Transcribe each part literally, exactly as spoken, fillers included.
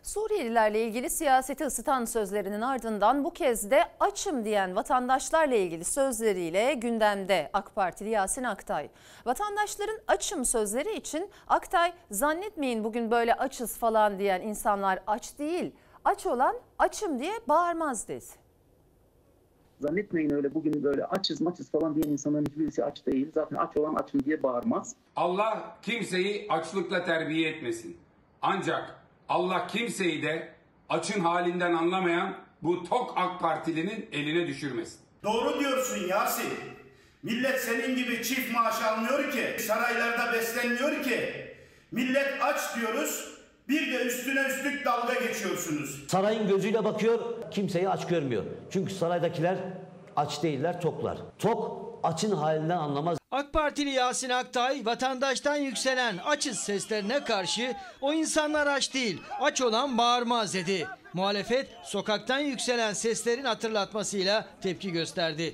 Suriyelilerle ilgili siyaseti ısıtan sözlerinin ardından bu kez de açım diyen vatandaşlarla ilgili sözleriyle gündemde AK Partili Yasin Aktay. Vatandaşların açım sözleri için Aktay, zannetmeyin bugün böyle açız falan diyen insanlar aç değil, aç olan açım diye bağırmaz dedi. Zannetmeyin öyle bugün böyle açız maçız falan diyen insanların hiçbirisi aç değil. Zaten aç olan açım diye bağırmaz. Allah kimseyi açlıkla terbiye etmesin. Ancak Allah kimseyi de açın halinden anlamayan bu tok AK Partilinin eline düşürmesin. Doğru diyorsun Yasin. Millet senin gibi çift maaş almıyor ki, saraylarda beslenmiyor ki. Millet aç diyoruz, bir de üstüne üstlük dalga geçiyorsunuz. Sarayın gözüyle bakıyor, kimseyi aç görmüyor. Çünkü saraydakiler aç değiller, toklar. Tok açın halinden anlamaz. AK Partili Yasin Aktay, vatandaştan yükselen açız seslerine karşı o insanlar aç değil, aç olan bağırmaz dedi. Muhalefet sokaktan yükselen seslerin hatırlatmasıyla tepki gösterdi.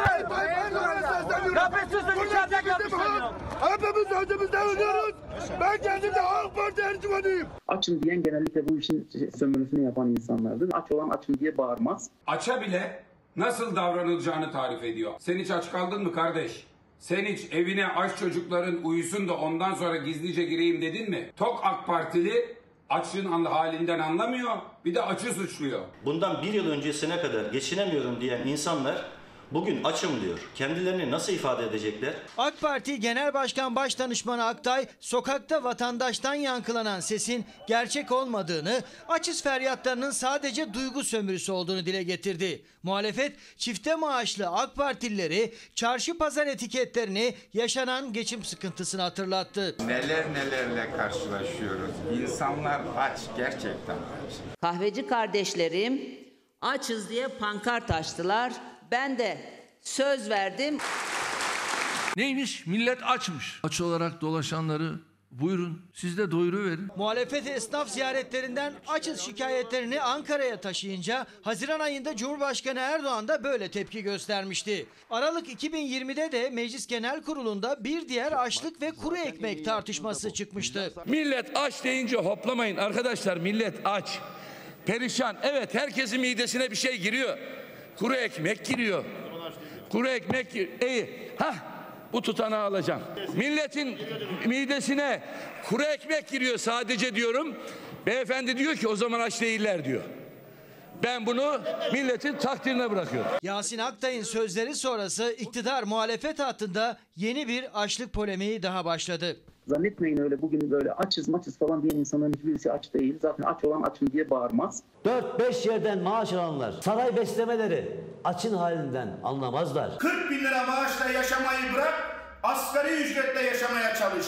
Hepimiz özümüzde ölüyoruz. Ben kendim de AK Parti ercümanıyım. Açım diyen genellikle bu işin sömürüsünü yapan insanlardır. Aç olan açım diye bağırmaz. Aç'a bile nasıl davranılacağını tarif ediyor. Sen hiç aç kaldın mı kardeş? Sen hiç evine aç çocukların uyusun da ondan sonra gizlice gireyim dedin mi? Tok AK Partili açın halinden anlamıyor, bir de açı suçluyor. Bundan bir yıl öncesine kadar geçinemiyorum diyen insanlar bugün açım diyor. Kendilerini nasıl ifade edecekler? AK Parti Genel Başkan Başdanışmanı Aktay, sokakta vatandaştan yankılanan sesin gerçek olmadığını, açız feryatlarının sadece duygu sömürüsü olduğunu dile getirdi. Muhalefet, çifte maaşlı AK Partilileri, çarşı pazar etiketlerini, yaşanan geçim sıkıntısını hatırlattı. Neler nelerle karşılaşıyoruz. İnsanlar aç, gerçekten aç. Kahveci kardeşlerim açız diye pankart açtılar. Ben de söz verdim. Neymiş? Millet açmış. Aç olarak dolaşanları buyurun siz de doyuruverin. Muhalefet esnaf ziyaretlerinden açız şikayetlerini Ankara'ya taşıyınca Haziran ayında Cumhurbaşkanı Erdoğan da böyle tepki göstermişti. Aralık iki bin yirmide de Meclis Genel Kurulu'nda bir diğer açlık ve kuru ekmek tartışması çıkmıştı. Millet aç deyince hoplamayın arkadaşlar, millet aç. Perişan. Evet, herkesin midesine bir şey giriyor. Kuru ekmek giriyor. Kuru ekmek giriyor. İyi. Hah, bu tutanağı alacağım. Milletin midesine kuru ekmek giriyor sadece diyorum. Beyefendi diyor ki o zaman aç değiller diyor. Ben bunu milletin takdirine bırakıyorum. Yasin Aktay'ın sözleri sonrası iktidar muhalefet hattında yeni bir açlık polemiği daha başladı. Zannetmeyin öyle bugün böyle açız maçız falan diyen insanların hiçbirisi aç değil. Zaten aç olan açım diye bağırmaz. dört beş yerden maaş alanlar, saray beslemeleri açın halinden anlamazlar. kırk bin lira maaşla yaşamayı bırak, asgari ücretle yaşamaya çalış.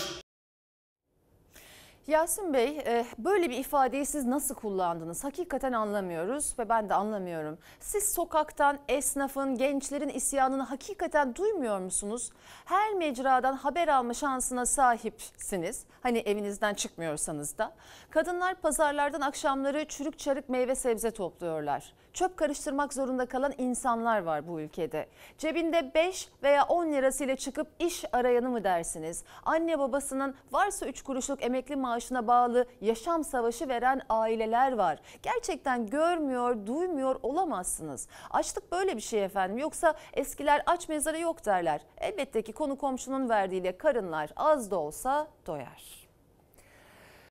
Yasin Bey, böyle bir ifadeyi siz nasıl kullandınız? Hakikaten anlamıyoruz ve ben de anlamıyorum. Siz sokaktan esnafın, gençlerin isyanını hakikaten duymuyor musunuz? Her mecradan haber alma şansına sahipsiniz. Hani evinizden çıkmıyorsanız da. Kadınlar pazarlardan akşamları çürük çarık meyve sebze topluyorlar. Çöp karıştırmak zorunda kalan insanlar var bu ülkede. Cebinde beş veya on lirasıyla çıkıp iş arayanı mı dersiniz? Anne babasının varsa üç kuruşluk emekli maaşına bağlı yaşam savaşı veren aileler var. Gerçekten görmüyor, duymuyor olamazsınız. Açlık böyle bir şey efendim. Yoksa eskiler aç mezarı yok derler. Elbette ki konu komşunun verdiğiyle karınlar az da olsa doyar.